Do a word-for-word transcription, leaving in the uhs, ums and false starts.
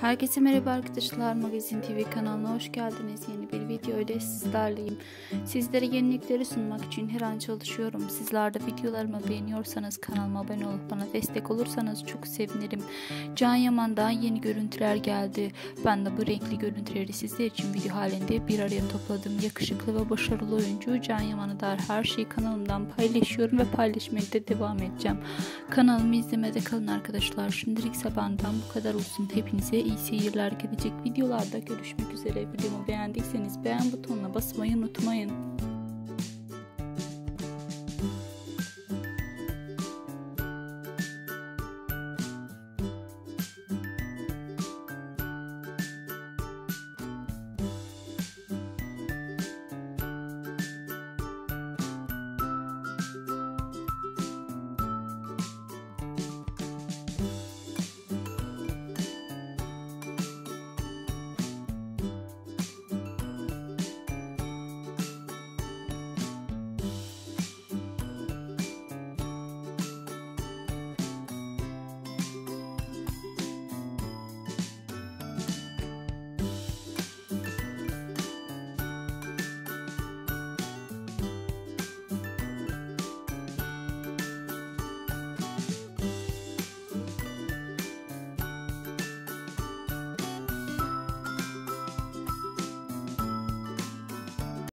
Herkese merhaba arkadaşlar, Magazin T V kanalına hoş geldiniz. Yeni bir video ile sizlerleyim. Sizlere yenilikleri sunmak için her an çalışıyorum. Sizler de videolarımı beğeniyorsanız kanalıma abone olup bana destek olursanız çok sevinirim. Can Yaman'dan yeni görüntüler geldi. Ben de bu renkli görüntüleri sizler için video halinde bir araya topladım. Yakışıklı ve başarılı oyuncu Can Yaman'a dair her şeyi kanalımdan paylaşıyorum ve paylaşmaya da devam edeceğim. Kanalımı izlemede kalın arkadaşlar. Şimdilikse benden bu kadar olsun. Hepinize iyi seyirler. Gelecek videolarda görüşmek üzere. Videomu beğendiyseniz beğen butonuna basmayı unutmayın.